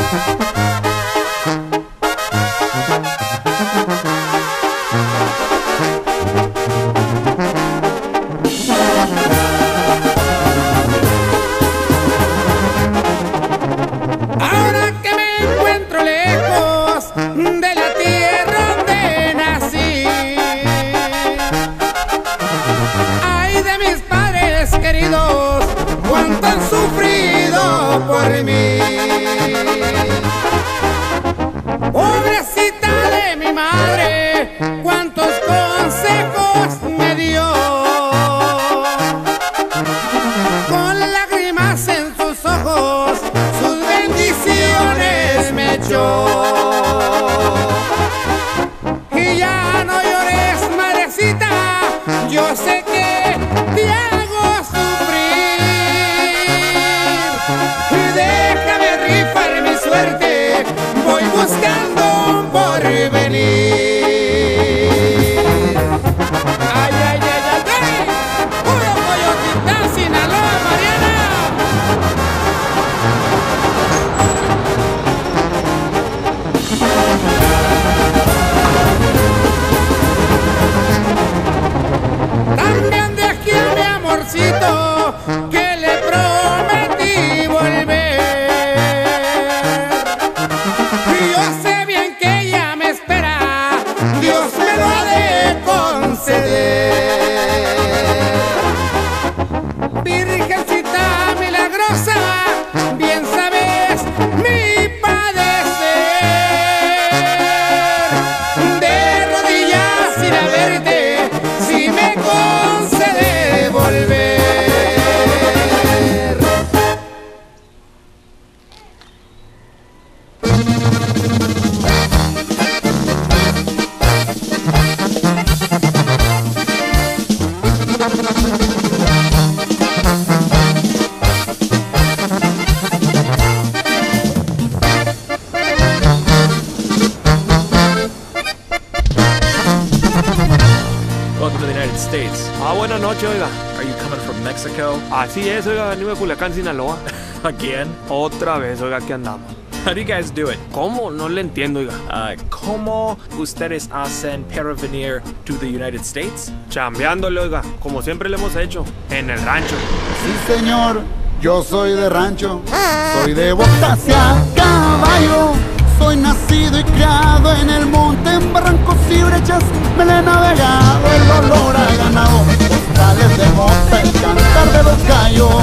Buenas noches, oiga. Are you coming from Mexico? Así es, oiga, venimos de Culiacán, Sinaloa. Again? Otra vez, oiga, aquí andamos. How do you guys do it? ¿Cómo? No le entiendo, oiga. ¿Cómo ustedes hacen para venir to the United States? Chambeándole, oiga, como siempre le hemos hecho, en el rancho. Sí, señor, yo soy de rancho, soy de botas y a caballo. Soy nacido y criado en el monte, en barrancos y brechas me le he navegado. El olor a ganado, postales de mota, el cantar de los gallos.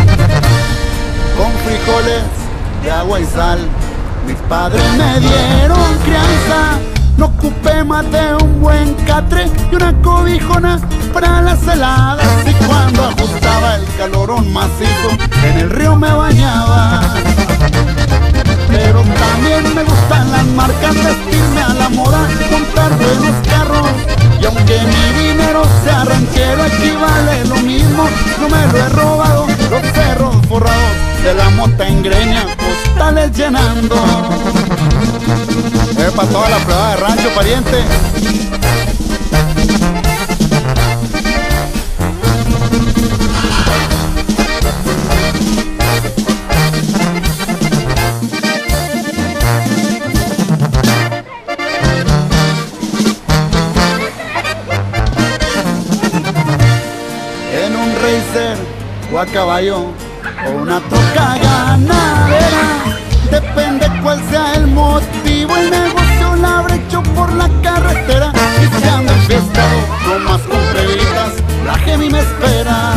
Con frijoles de agua y sal, mis padres me dieron crianza. No ocupé más de un buen catre y una cobijona para las heladas. Y cuando ajustaba el calorón macizo, en el río me bañaba. Pero también me gustan las marcas, vestirme a la moda, comprar buenos carros. Y aunque mi dinero sea ranchero, equivale lo mismo, no me lo he robado. Los cerros forrados de la mota en greña, postales llenando. Para toda la prueba de rancho, pariente. En un racer o a caballo o una troca ganadera, depende cuál sea el motivo, el negocio la habré hecho por la carretera. Y si ando enfiestado, no más con previtas, la Gemi me espera.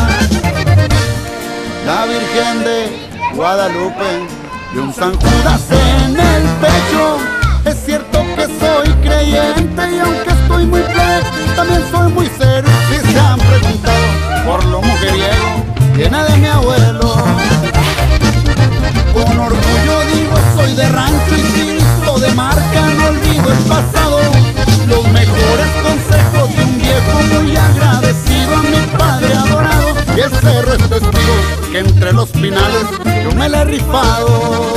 La Virgen de Guadalupe y un San Judas en el pecho. Es cierto que soy creyente y aunque estoy muy plebe, también soy muy serio. Si se han preguntado por lo mujeriego, viene de mi abuelo. Con orgullo digo soy de rancho y si visto de marca no olvido el pasado. Los mejores consejos de un viejo muy agradecido a mi padre adorado. Y el cerro es testigo que entre los pinales yo me la he rifado.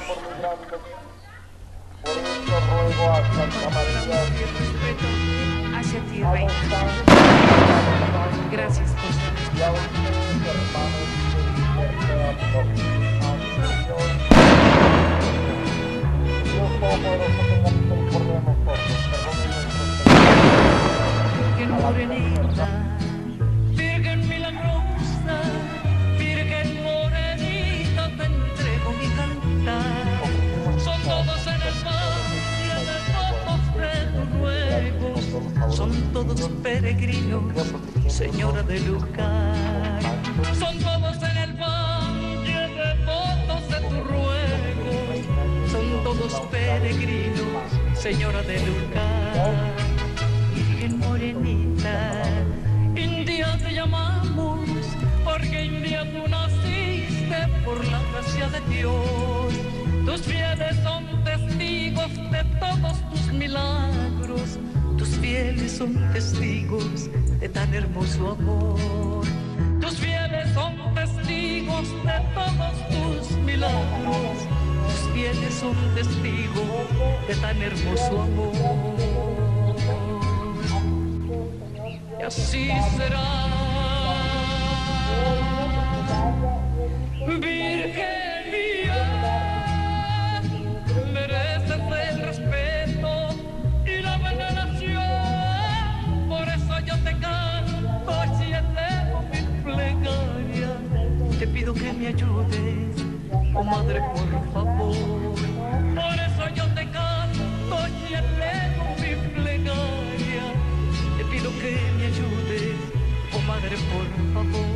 Hacia ti, Reina. Gracias por ser Virgen morenita, Virgen milagrosa, Virgen morenita, te entrego mi cantar. Son todos en el valle de votos de tus ruegos, son todos peregrinos, Señora de lugar. Son todos en el valle de votos de tus ruegos, son todos peregrinos, Señora de lugar. Virgen morenita, India te llamamos, porque India tú naciste por la gracia de Dios. Tus fieles son testigos de todos tus milagros, tus fieles son testigos de tan hermoso amor. Tus fieles son testigos de todos tus milagros, tus fieles son testigos de tan hermoso amor. Y así será, Virgen mía, mereces el respeto y la veneración. Por eso yo te canto y elevo mi plegaria. Te pido que me ayudes, oh Madre, por favor. Por eso yo te canto y elevo mi plegaria. Te pido que me ayudes, oh Madre, por favor.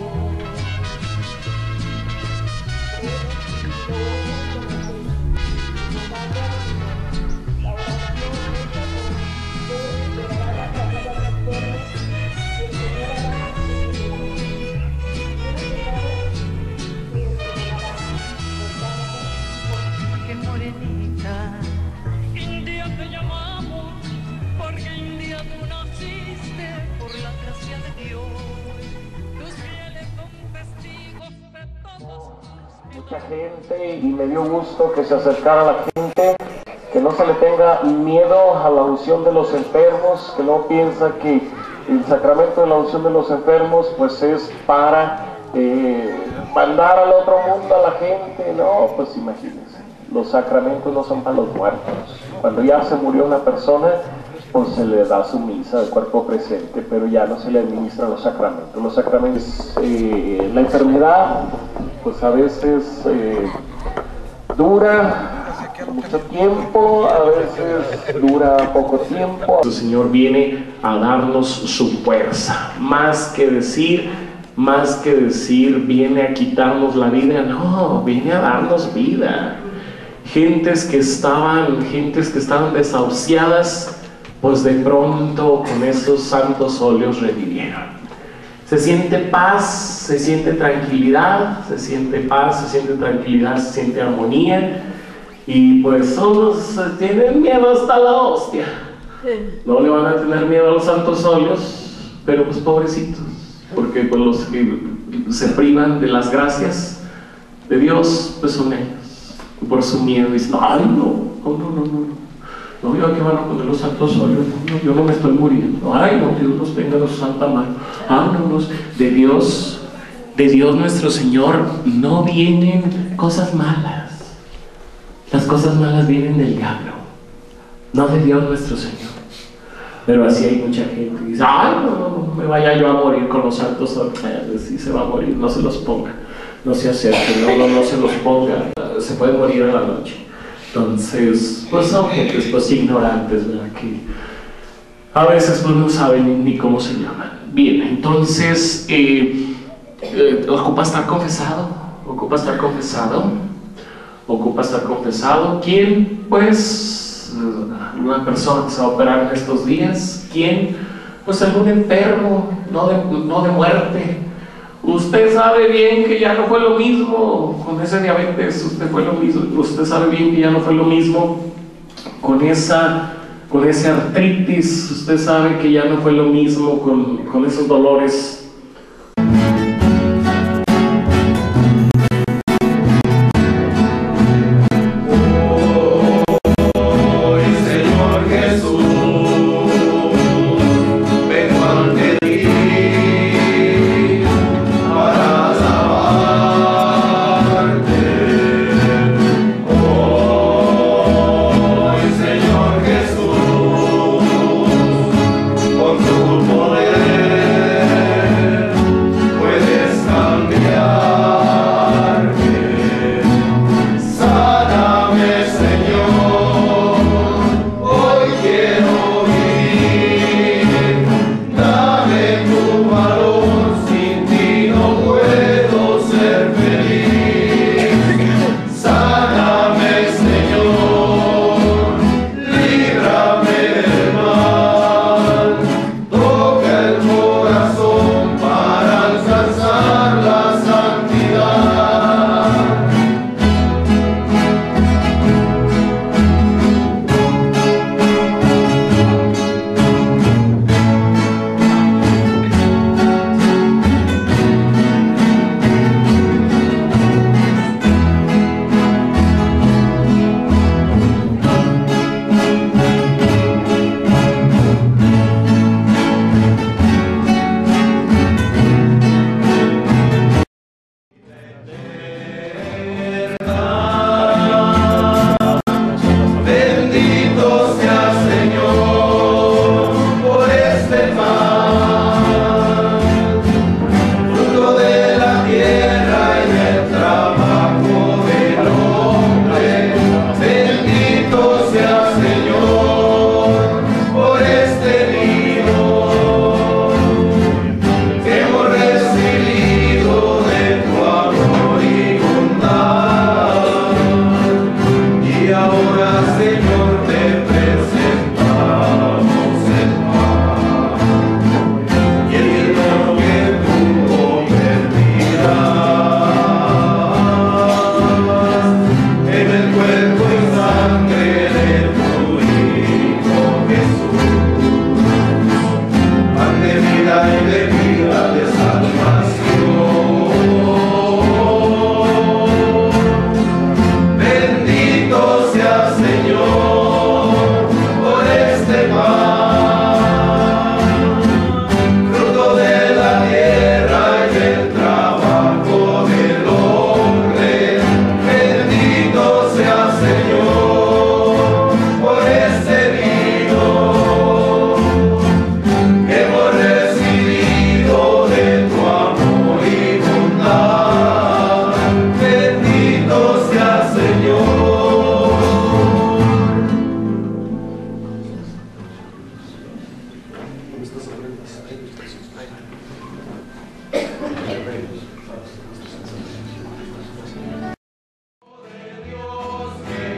Virgen morenita, India te llamamos, porque India tú naciste por la gracia de Dios. Tus fieles son testigos de todos. Mucha gente, y me dio gusto que se acercara la gente, que no se le tenga miedo a la unción de los enfermos, que no piensa que el sacramento de la unción de los enfermos pues es para mandar al otro mundo a la gente. No, pues imagínense, los sacramentos no son para los muertos. Cuando ya se murió una persona, pues se le da su misa de cuerpo presente, pero ya no se le administran los sacramentos. Los sacramentos, la enfermedad, pues a veces dura mucho tiempo, a veces dura poco tiempo. El Señor viene a darnos su fuerza, más que decir, viene a quitarnos la vida, no, viene a darnos vida. Gentes que estaban desahuciadas, pues de pronto con esos santos óleos revivieron. Se siente paz, se siente tranquilidad, se siente paz, se siente tranquilidad, se siente armonía. Y pues todos tienen miedo hasta la hostia. No le van a tener miedo a los santos óleos, pero pues pobrecitos, porque pues los que se privan de las gracias de Dios, pues son ellos. Por su miedo dicen, ay no, yo que van a poner los santos óleos, no, yo no me estoy muriendo, ay no, Dios nos tenga los santa mano, de Dios nuestro Señor no vienen cosas malas. Las cosas malas vienen del diablo, no de Dios nuestro Señor. Pero así hay mucha gente que dice, ay, no me vaya yo a morir con los santos óleos. Sí se va a morir, no se los ponga, no se acerque, no se los ponga, se puede morir a la noche. Entonces, pues son gentes pues ignorantes, ¿verdad? Que a veces pues no saben ni cómo se llaman. Bien, entonces, ocupa estar confesado. ¿Quién? Pues una persona que se va a operar en estos días. ¿Quién? Pues algún enfermo, no de muerte. Usted sabe bien que ya no fue lo mismo con ese diabetes, usted sabe bien que ya no fue lo mismo con esa artritis, usted sabe que ya no fue lo mismo con esos dolores.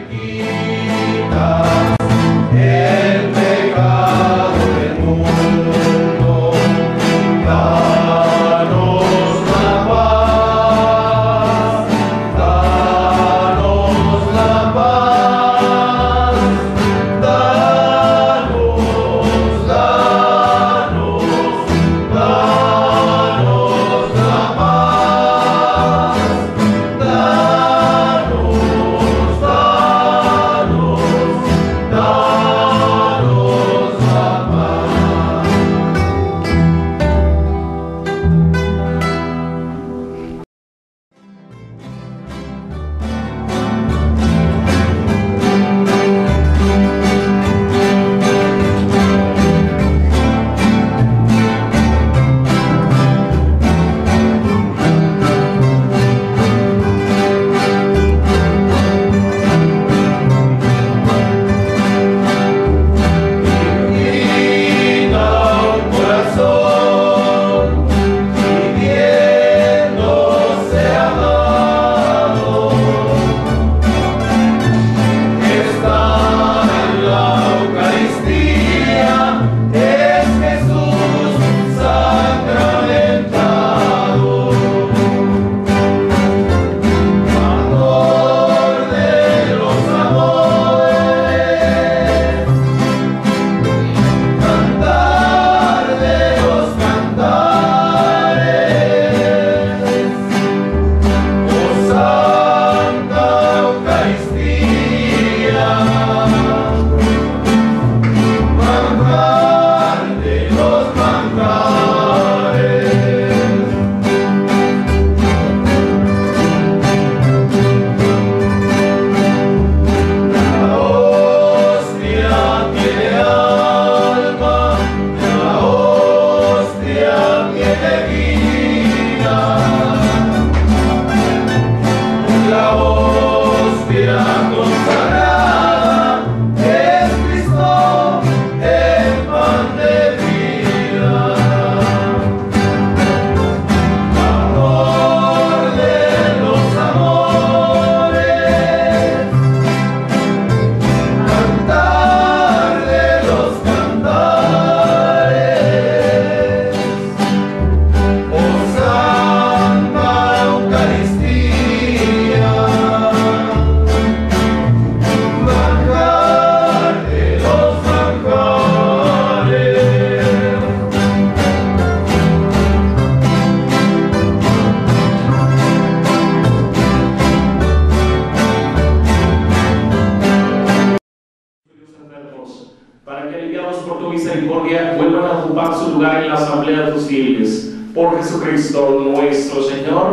para que aliviados por tu misericordia vuelvan a ocupar su lugar en la asamblea de tus fieles. Por Jesucristo nuestro Señor.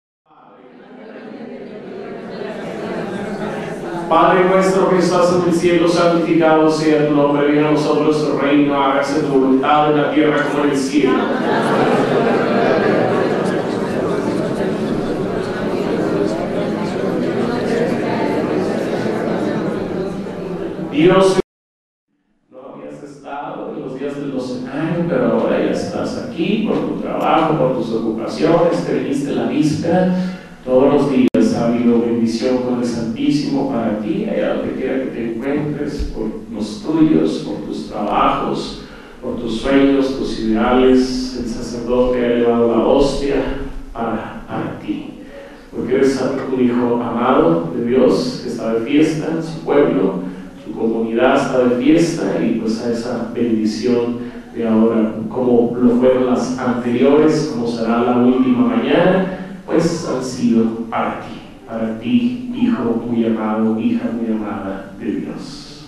Padre nuestro que estás en el cielo, santificado sea tu nombre, venga a nosotros tu reino, hágase tu voluntad en la tierra como en el cielo. Dios, no habías estado en los días del docenario, pero ahora ya estás aquí por tu trabajo, por tus ocupaciones, te viniste la víspera. Todos los días ha habido bendición con el Santísimo para ti, allá donde quiera que te encuentres, por los tuyos, por tus trabajos, por tus sueños, tus ideales. El sacerdote ha elevado la hostia para ti, porque eres un hijo amado de Dios que está de fiesta en su pueblo, su comunidad está de fiesta, y pues a esa bendición de ahora, como lo fueron las anteriores, como será la última mañana, pues han sido para ti, hijo muy amado, hija muy amada de Dios.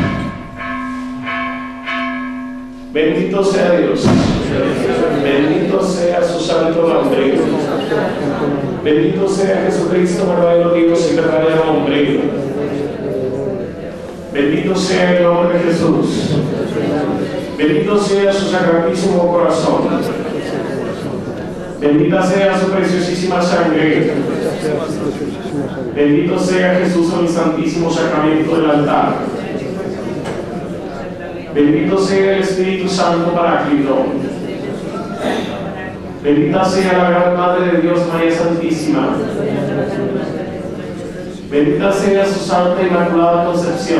Bendito sea Dios, bendito Bendito sea Jesucristo, verdadero Dios y verdadero hombre. Bendito sea el nombre de Jesús. Bendito sea su sacratísimo corazón. Bendita sea su preciosísima sangre. Bendito sea Jesús en el santísimo sacramento del altar. Bendito sea el Espíritu Santo Paráclito. Bendita sea la gran Madre de Dios, María Santísima. Bendita sea su Santa Inmaculada Concepción.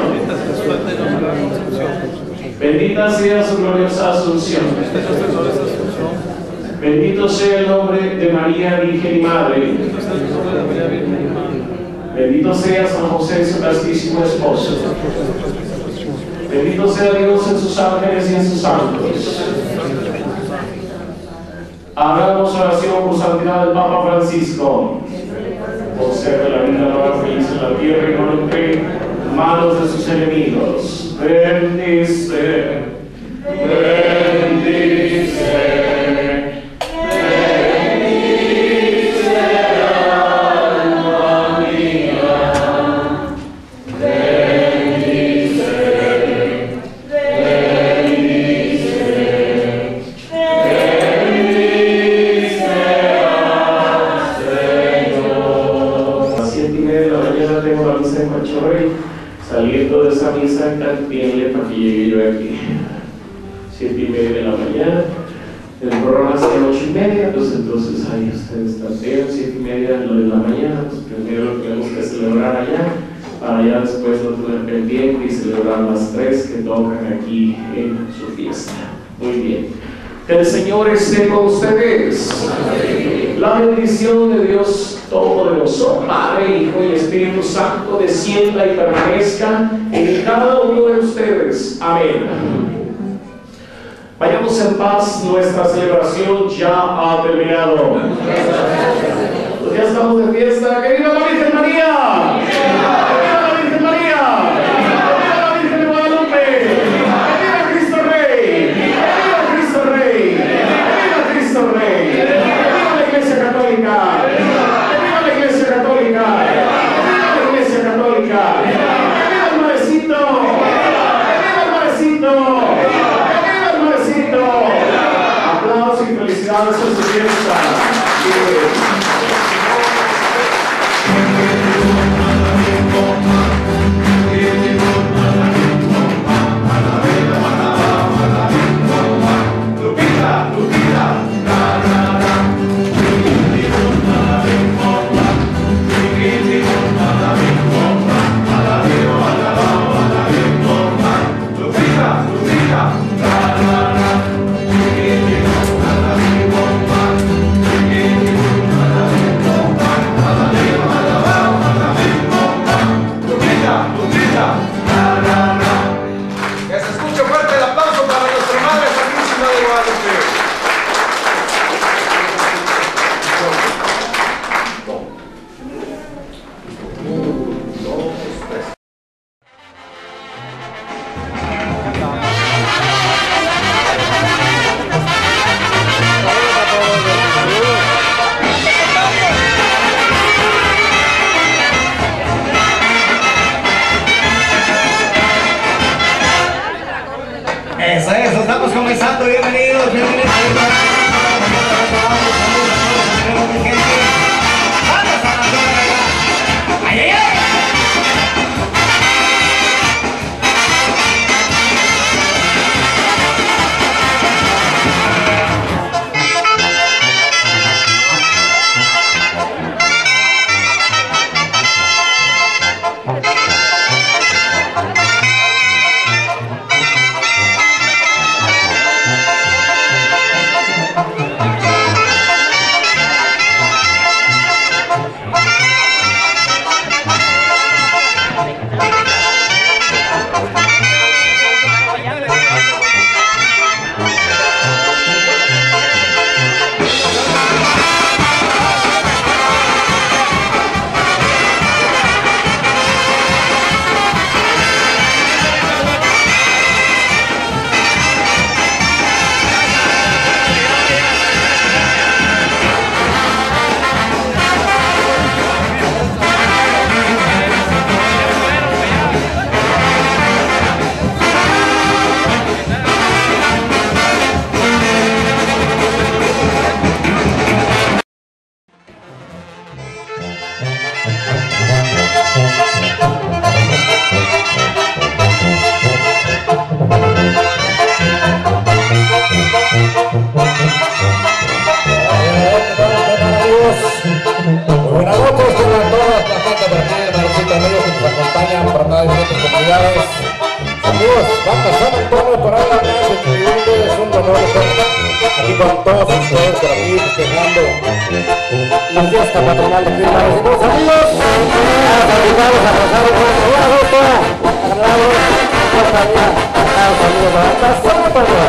Bendita sea su gloriosa Asunción. Bendito sea el nombre de María, Virgen y Madre. Bendito sea San José, su castísimo esposo. Bendito sea Dios en sus ángeles y en sus santos. Hagamos oración por santidad del Papa Francisco. Conserve la vida nueva feliz en la tierra y no entre manos de sus enemigos. Bendice, bendice. Saliendo de esa misa, calculenle para que llegue yo aquí. 7:30 de la mañana. El programa es de 8:30, pues entonces ahí ustedes tantean 7:30 de la mañana. Pues primero lo tenemos que celebrar allá, para allá después no tener pendiente y celebrar las 3 que tocan aquí en su fiesta. Muy bien. Que el Señor esté con ustedes. La bendición de Dios Todopoderoso, Padre, Hijo y Espíritu Santo, descienda y permanezca en cada uno de ustedes. Amén. Vayamos en paz, nuestra celebración ya ha terminado. Pues ya estamos de fiesta. ¡Que viva la Virgen María! ¡Que viva la Virgen María! ¡Que viva la Virgen de Guadalupe! ¡Que viva Cristo Rey! ¡Que viva Cristo Rey! ¡Que viva Cristo Rey! ¡Que viva la Iglesia Católica! ¡Que viva la Iglesia Católica! ¡Que viva la Iglesia Católica! ¡Que viva el marecito! ¡Que viva el marecito! Aplausos y felicidades en su fiesta. por ahí, es un honor estar aquí con todos ustedes, por aquí, festejando la fiesta patronal de Firma. Recibimos amigos, invitados a pasar un buen gusto, agradable, nuestra vida, a los amigos de la casa,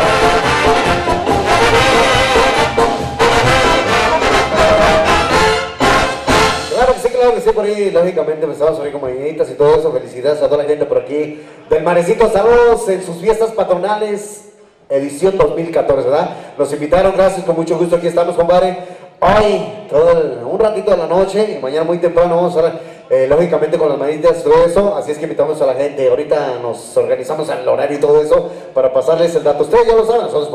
claro que sí, por ahí, lógicamente empezamos a oír como mañanitas y todo eso. Felicidades a toda la gente por aquí del Marecito. Saludos en sus fiestas patronales, edición 2014, ¿verdad? Nos invitaron, gracias, con mucho gusto, aquí estamos, compadre. Hoy, un ratito de la noche y mañana muy temprano vamos a ver, lógicamente con las manitas y todo eso, así es que invitamos a la gente. Ahorita nos organizamos al horario y todo eso para pasarles el dato. Ustedes ya lo saben, nosotros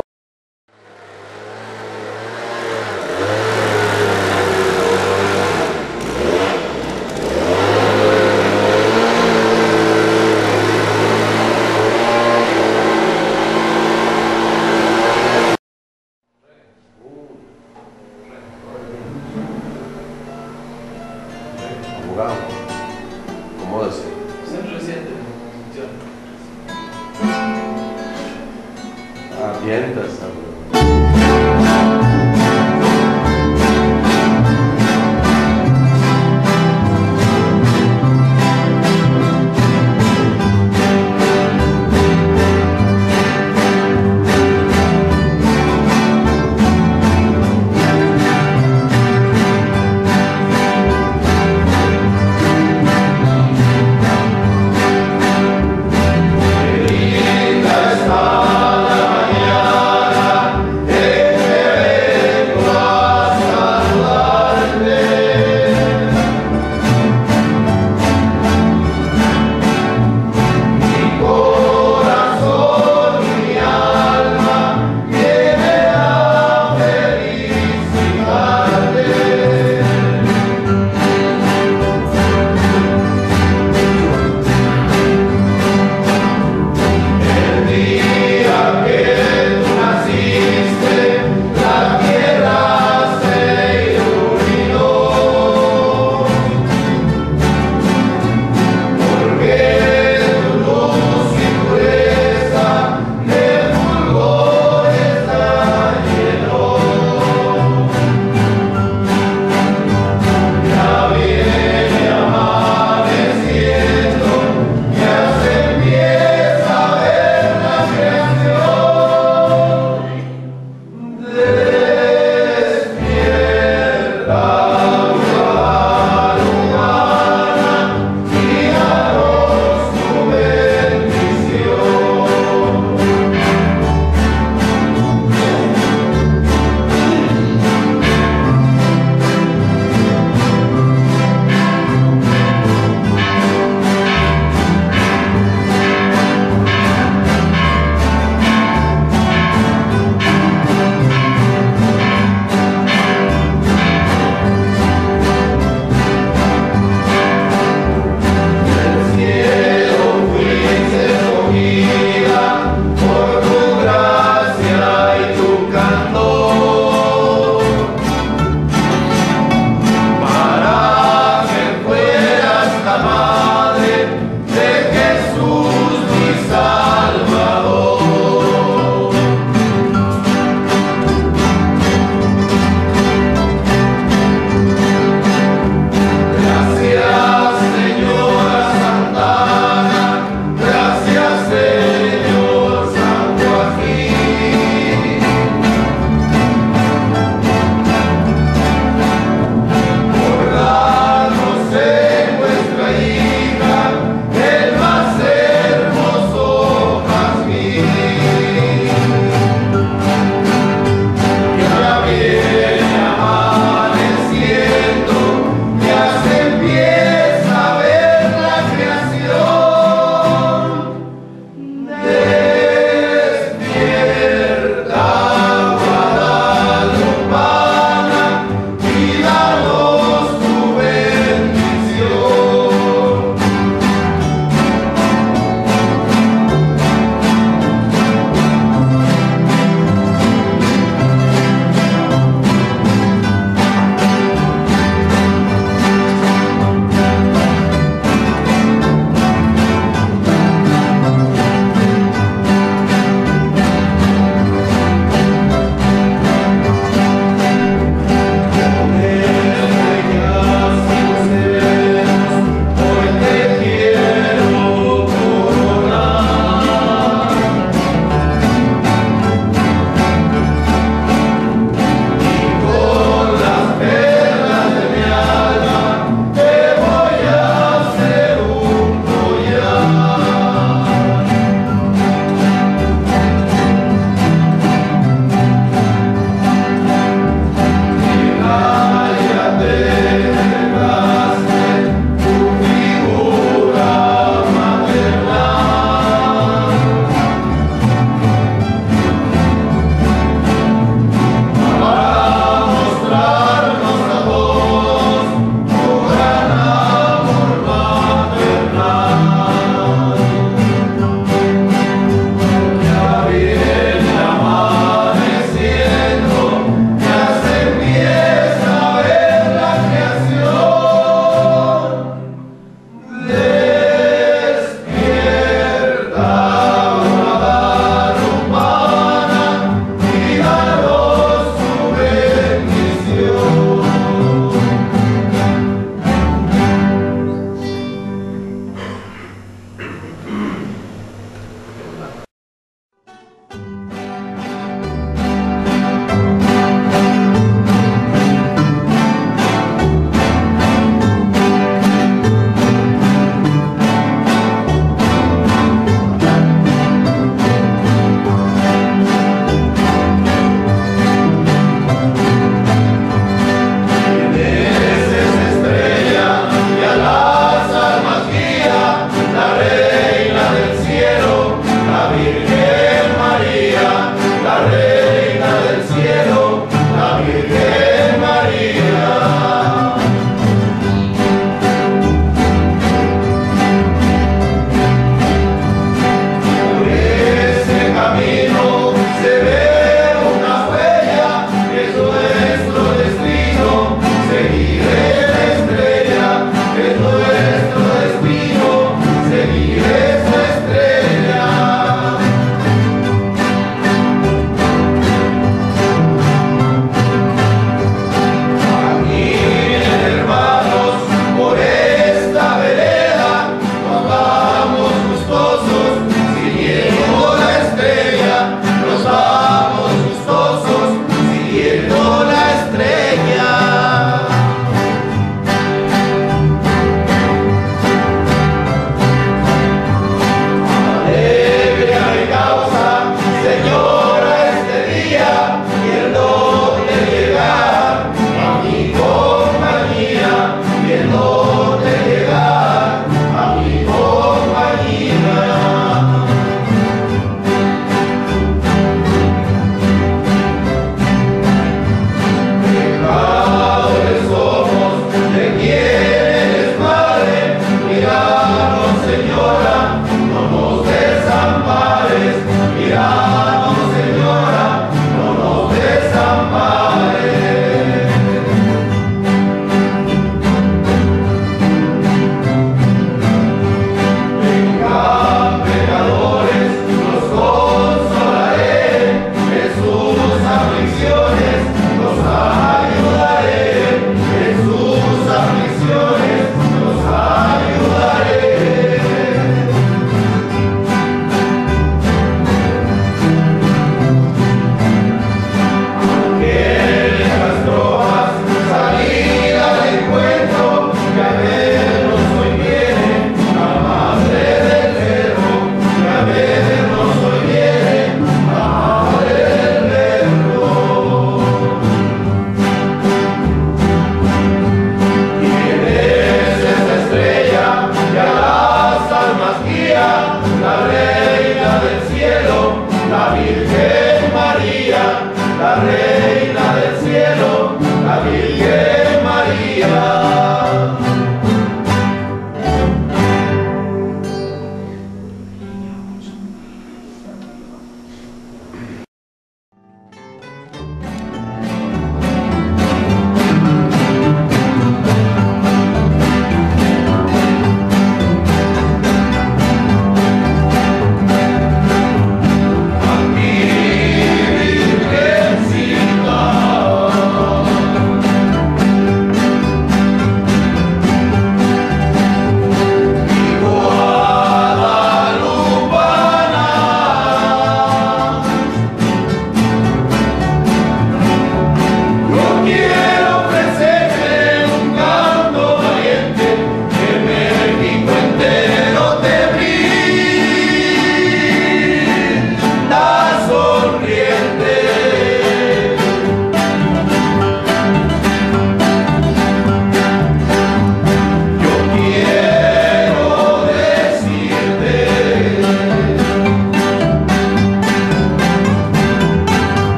acomódese. Avientas,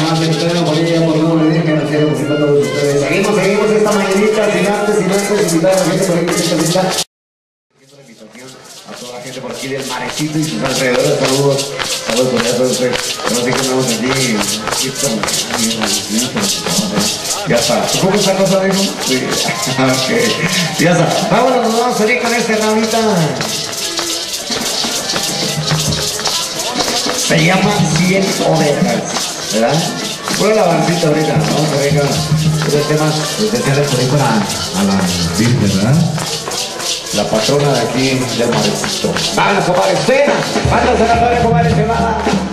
más que ustedes, por ella, por favor, le dejen hacer música a todos ustedes. Seguimos esta mañanita, sin antes, invitar a la gente por aquí que se presenta. A toda la gente por aquí del Marecito y sus alrededores, saludos por eso, no sé qué andamos allí, ya está. ¿Cómo está la cosa, amigo? Sí, ok, ya está. Vámonos, nos vamos a salir con esta ramita. Se llama 100 ovejas, ¿verdad? Bueno, la barcita ahorita, vamos a ver los temas especiales por ahí a la Virgen, ¿verdad? La patrona de aquí del Marecito. Vámonos, compadre, cena, mándase la torre, compadre, se va.